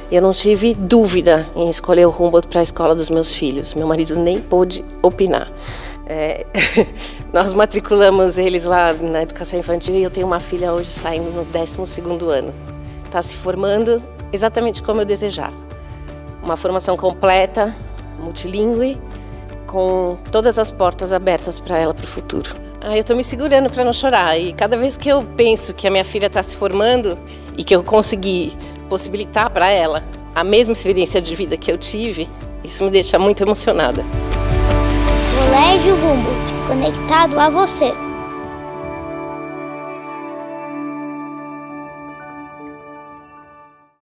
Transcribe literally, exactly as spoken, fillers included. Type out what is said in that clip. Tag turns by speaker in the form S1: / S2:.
S1: Eu não tive dúvida em escolher o rumo para a escola dos meus filhos. Meu marido nem pôde opinar. É, nós matriculamos eles lá na educação infantil e eu tenho uma filha hoje saindo no décimo segundo ano. Está se formando exatamente como eu desejava. Uma formação completa, multilingüe, com todas as portas abertas para ela para o futuro. Ah, eu estou me segurando para não chorar e cada vez que eu penso que a minha filha está se formando e que eu consegui possibilitar para ela a mesma experiência de vida que eu tive, isso me deixa muito emocionada.
S2: Colégio Humboldt, conectado a você.